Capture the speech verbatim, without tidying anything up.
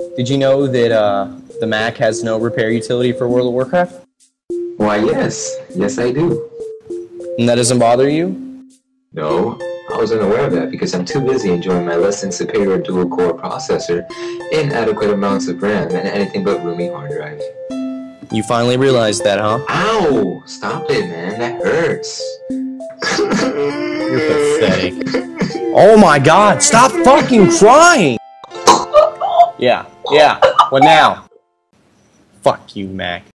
Did you know that uh, the Mac has no repair utility for World of Warcraft? Why, yes. Yes, I do. And that doesn't bother you? No, I was unaware of that because I'm too busy enjoying my less than superior dual-core processor, inadequate amounts of RAM, and anything but roomy hard drive. You finally realized that, huh? Ow! Stop it, man. That hurts. You're pathetic. Oh my god, stop fucking crying! Yeah, yeah, what now? Fuck you, Mac.